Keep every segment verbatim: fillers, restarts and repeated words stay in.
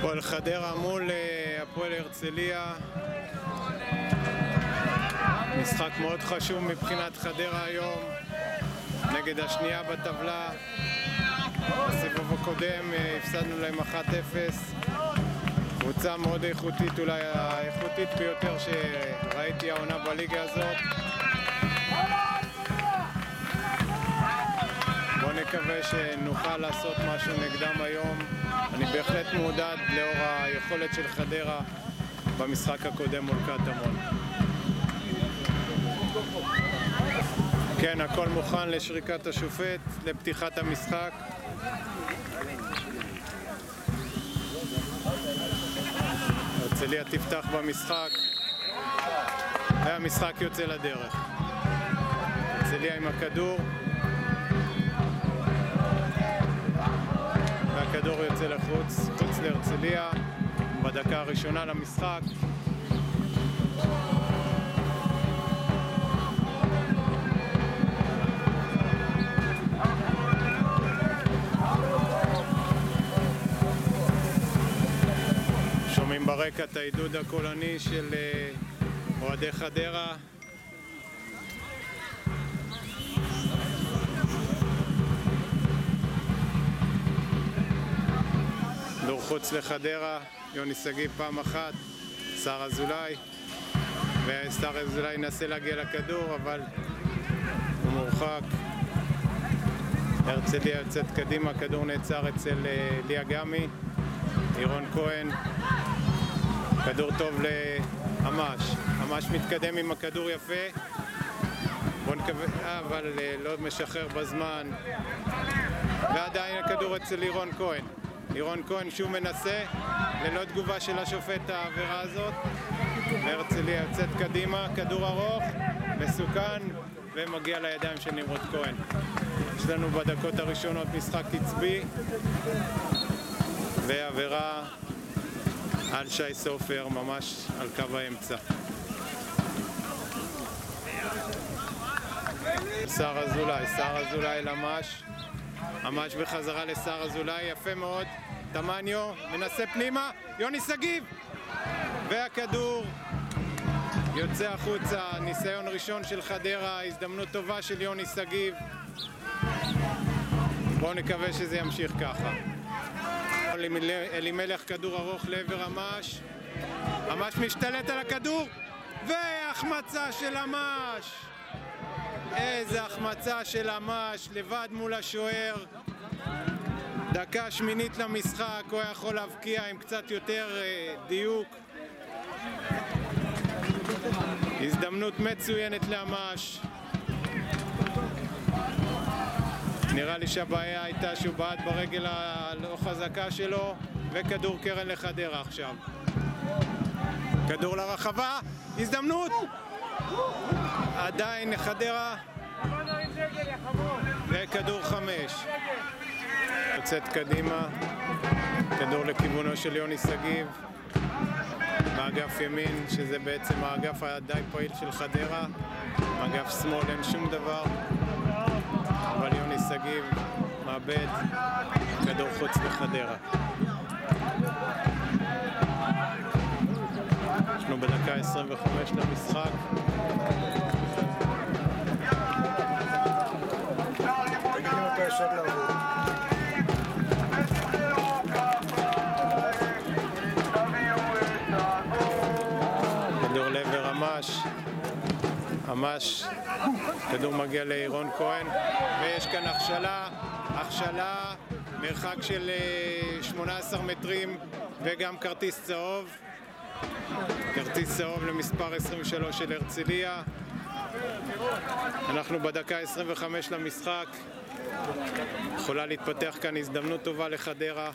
הפועל חדרה מול הפועל הרצליה. משחק מאוד חשוב מבחינת חדרה היום, נגד השנייה בטבלה. בסיבוב הקודם הפסדנו להם אחת אפס. קבוצה מאוד איכותית, אולי האיכותית ביותר שראיתי העונה בליגה הזאת. בואו נקווה שנוכל לעשות משהו נגדם היום. אני בהחלט מעודד לאור היכולת של חדרה במשחק הקודם מול קטמון. כן, הכל מוכן לשריקת השופט, לפתיחת המשחק. הרצליה תפתח במשחק, והמשחק יוצא לדרך. הרצליה עם הכדור, והכדור יוצא לחוץ, חוץ להרצליה, בדקה הראשונה למשחק. שומעים ברקע את העידוד הקולני של אוהדי חדרה. דור חוץ לחדרה, יוני סגיב פעם אחת, שר אזולאי, ושר אזולאי ינסה להגיע לכדור אבל הוא מורחק. הרצליה יוצאת קדימה, כדור נעצר אצל ליה גמי. אירון כהן, כדור טוב לאמש, אמש מתקדם עם הכדור יפה, בוא נקווה, אבל לא משחרר בזמן, ועדיין הכדור אצל אירון כהן. אירון כהן שוב מנסה, ללא תגובה של השופט העבירה הזאת, והרצליה יוצאת קדימה, כדור ארוך, מסוכן, ומגיע לידיים של נמרוד כהן. יש לנו בדקות הראשונות משחק קצבי, ועבירה על שי סופר, ממש על קו האמצע. שר אזולאי, שר אזולאי למש, ממש בחזרה לשר אזולאי, יפה מאוד. תמניו מנסה פנימה, יוני סגיב, והכדור יוצא החוצה. ניסיון ראשון של חדרה, הזדמנות טובה של יוני סגיב. בואו נקווה שזה ימשיך ככה. אלימלך, כדור ארוך לעבר אמש, אמש משתלט על הכדור, והחמצה של אמש. איזה החמצה של אמש, לבד מול השוער. דקה שמינית למשחק, הוא יכול להבקיע עם קצת יותר דיוק. הזדמנות מצוינת לאמש. נראה לי שהבעיה הייתה שהוא בעט ברגל הלא חזקה שלו, וכדור קרן לחדרה עכשיו. כדור לרחבה, הזדמנות! עדיין חדרה, וכדור חמש. יוצאת קדימה, כדור לכיוונו של יוני סגיב, באגף ימין, שזה בעצם האגף הדי פעיל של חדרה. באגף שמאל אין שום דבר. אבל יוני סגיב מאבד, כדור חוץ לחדרה. יש לנו בדקה עשרים וחמש למשחק. כדור לעבר אמש. ממש כדור מגיע לאירון כהן, ויש כאן הכשלה, הכשלה, מרחק של שמונה עשרה מטרים, וגם כרטיס צהוב, כרטיס צהוב למספר עשרים ושלוש של הרצליה. אנחנו בדקה עשרים וחמש למשחק, יכולה להתפתח כאן הזדמנות טובה לחדרה.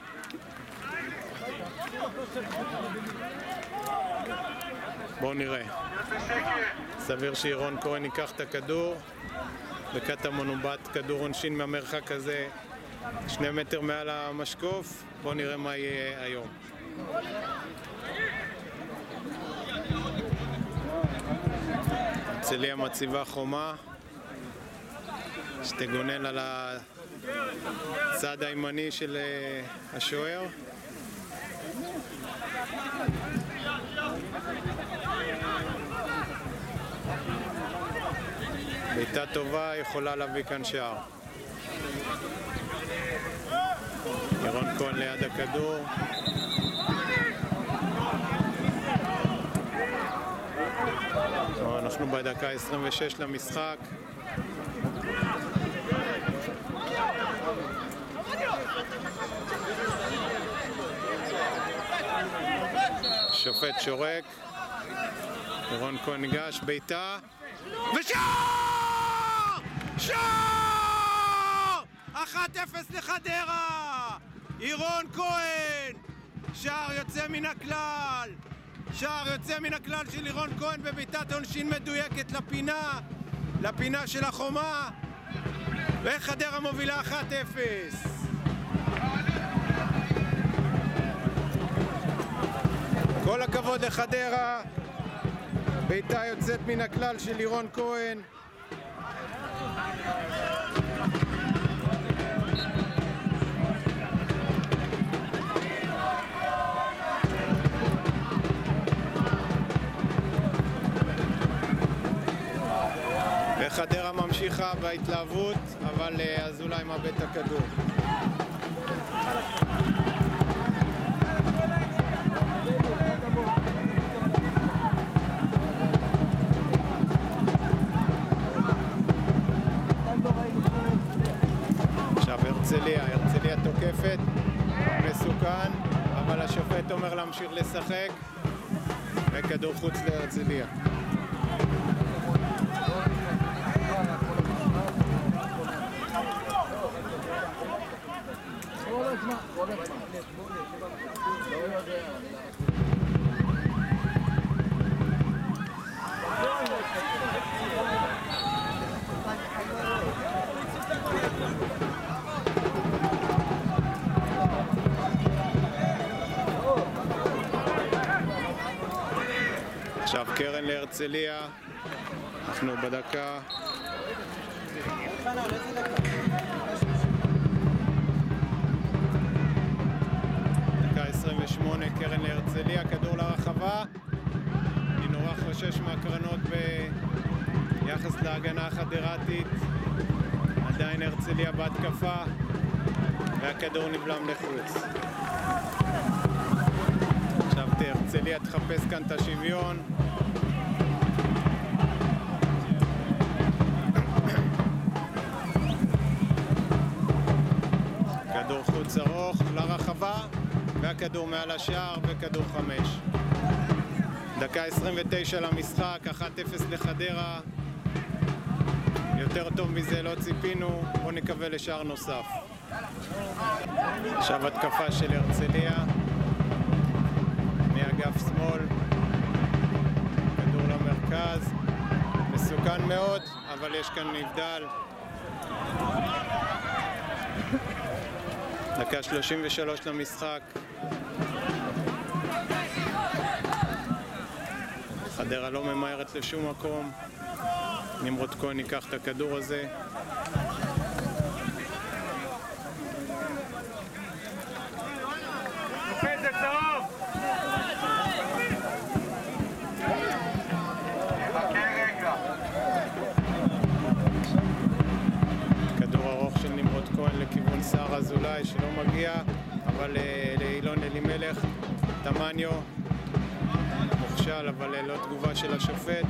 בואו נראה. סביר שאירון כהן ייקח את הכדור, וקטמון הוא בעט כדור עונשין מהמרחק הזה שני מטר מעל המשקוף. בואו נראה מה יהיה היום. הרצליה מציבה חומה שתגונן על הצד הימני של השוער. בעיטה טובה יכולה להביא כאן שער. ירון כהן ליד הכדור. אנחנו בדקה עשרים ושש למשחק. שופט שורק. ירון כהן ניגש, בעיטה ושער! שער! אחת אפס לחדרה! ירון כהן! שער יוצא מן הכלל! שער יוצא מן הכלל של ירון כהן בביתת עונשין מדויקת לפינה, לפינה של החומה, וחדרה מובילה אחת אפס. כל הכבוד לחדרה, ביתה יוצאת מן הכלל של ירון כהן. וחדרה ממשיכה בהתלהבות, אבל אזולאי מאבד את הכדור. עכשיו הרצליה, הרצליה תוקפת, מסוכן, אבל השופט אומר להמשיך לשחק, וכדור חוץ להרצליה. עכשיו קרן להרצליה, אנחנו בדקה דקה עשרים ושמונה, קרן להרצליה, כדור לרחבה. אני נורא חושש מהקרנות ביחס להגנה החדרתית, עדיין הרצליה בהתקפה והכדור נבלם לחוץ. עכשיו הרצליה תחפש כאן את השוויון. כדור חוץ ארוך לרחבה, והכדור מעל השער וכדור חמש. דקה עשרים ותשע למשחק, אחת אפס לחדרה. יותר טוב מזה לא ציפינו, בואו נקווה לשער נוסף. עכשיו התקפה של הרצליה מאגף שמאל, כדור למרכז, מסוכן מאוד, אבל יש כאן נבדל. דקה שלושים ושלוש למשחק. חדרה לא ממהרת לשום מקום. נמרוד כהן ייקח את הכדור הזה. כדור ארוך של נמרוד כהן לכיוון שר אזולאי שלא מגיע, אבל לאילון אלימלך, תמניו מוכשל, אבל לא תגובה של השופט.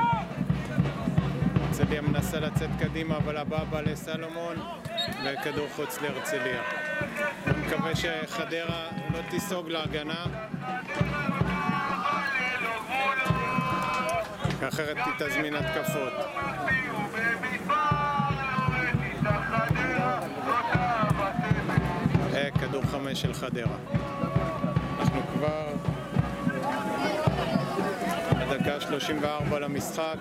הרצליה מנסה לצאת קדימה, אבל הבא בא לסלומון, וכדור חוץ להרצליה. אני מקווה שחדרה לא תיסוג להגנה, אחרת היא תזמין התקפות. כדור חמש של חדרה. אנחנו כבר בדקה שלושים וארבע למשחק.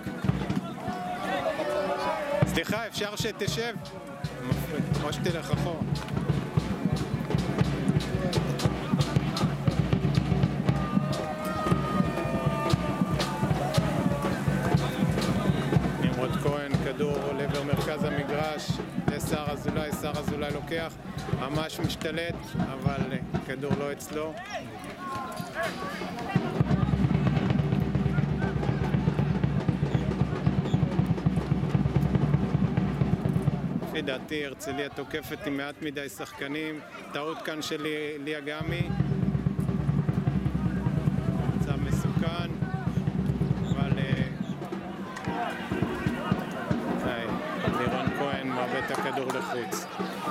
סליחה, אפשר שתשב? או שתלך אחורה. נמרוד כהן, כדור עולה במרכז המגרש לשר אזולאי, שר אזולאי לוקח, ממש משתלט, אבל כדור לא אצלו. לפי דעתי הרצליה תוקפת עם מעט מדי שחקנים, טעות כאן של ליה גמי, מצב מסוכן, אבל היי, לירון כהן מאבד את הכדור לחוץ.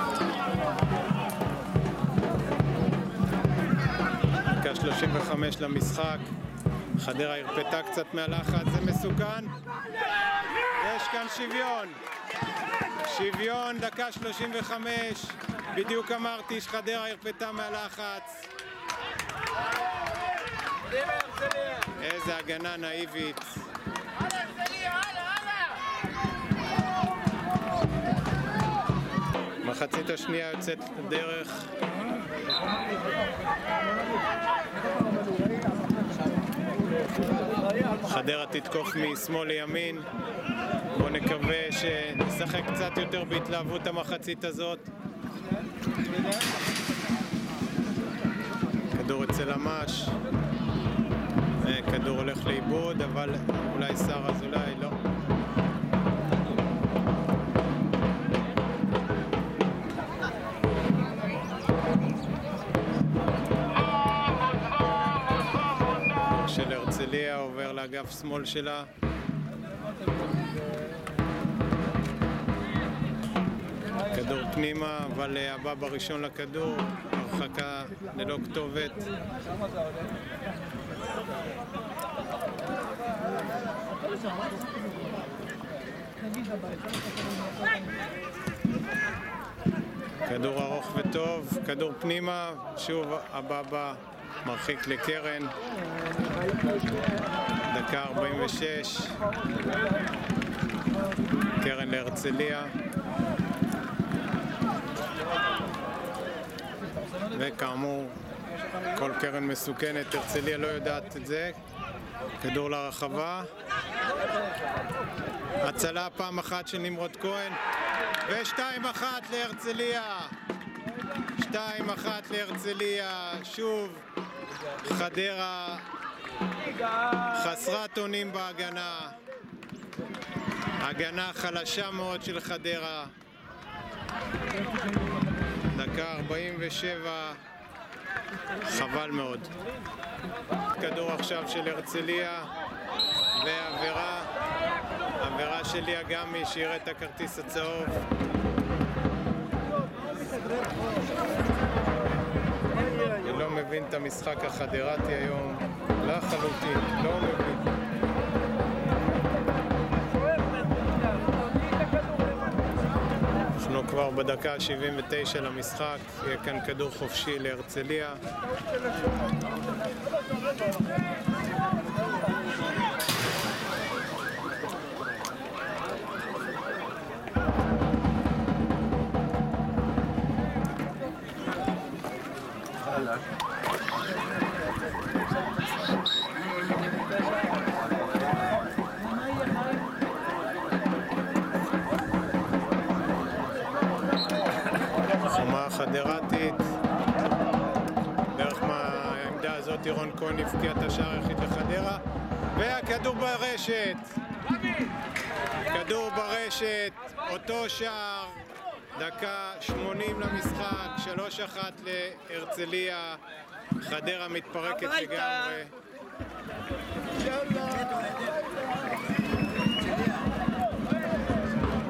דקה שלושים וחמש למשחק, חדרה הרפתה קצת מהלחץ, זה מסוכן, יש כאן שוויון, שוויון, דקה שלושים וחמש, בדיוק אמרתי שחדרה הרפתה מהלחץ. איזה הגנה נאיבית. מחצית השנייה יוצאת לדרך. חדרה תתקוף משמאל לימין. בואו נקווה שנשחק קצת יותר בהתלהבות המחצית הזאת. כדור אצל אמש. כדור הולך לאיבוד, אבל אולי שר אז אולי לא. של הרצליה עובר לאגף שמאל שלה. כדור פנימה, אבל הבא בראשון לכדור, הרחקה ללא כתובת. כדור ארוך וטוב, כדור פנימה, שוב הבא בא מרחיק לקרן. דקה ארבעים ושש, קרן להרצליה. וכאמור, כל קרן מסוכנת, הרצליה לא יודעת את זה. כדור לרחבה. הצלה פעם אחת של נמרוד כהן. ושתיים אחת להרצליה. שתיים אחת להרצליה. שוב, חדרה חסרת אונים בהגנה. הגנה חלשה מאוד של חדרה. דקה ארבעים ושבע, חבל מאוד. כדור עכשיו של הרצליה ועבירה, עבירה של ליה גמי שהראה את הכרטיס הצהוב. אני לא מבין את המשחק החדרתי היום, לחלוטין, לא מבין. אנחנו כבר בדקה שבעים ותשע למשחק, יהיה כאן כדור חופשי להרצליה. חדרתית, בערך מהעמדה הזאת ירון כהן הפקיע את השער היחיד לחדרה, והכדור ברשת, כדור ברשת, אותו שער, דקה שמונים למשחק, שלוש אחת להרצליה, חדרה מתפרקת לגמרי.